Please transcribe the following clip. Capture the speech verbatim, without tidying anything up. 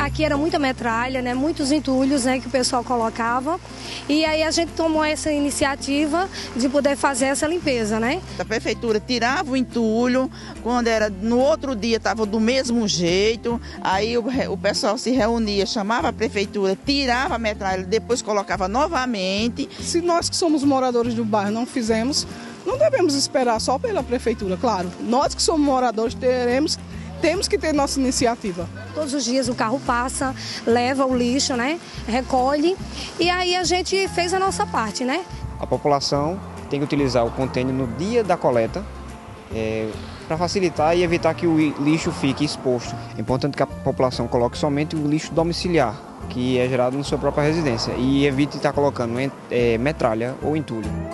aqui era muita metralha, né, muitos entulhos, né, que o pessoal colocava. E aí a gente tomou essa iniciativa de poder fazer essa limpeza, né? A prefeitura tirava o entulho, quando era no outro dia estava do mesmo jeito, aí o, o pessoal se reunia, chamava a prefeitura, tirava a metralha, depois colocava novamente. Se nós que somos moradores do bairro não fizemos, não devemos esperar só pela prefeitura, claro. Nós que somos moradores teremos Temos que ter nossa iniciativa. Todos os dias o carro passa, leva o lixo, né? Recolhe, e aí a gente fez a nossa parte, né? A população tem que utilizar o contêiner no dia da coleta é, para facilitar e evitar que o lixo fique exposto. É importante que a população coloque somente o lixo domiciliar, que é gerado na sua própria residência, e evite estar colocando é, metralha ou entulho.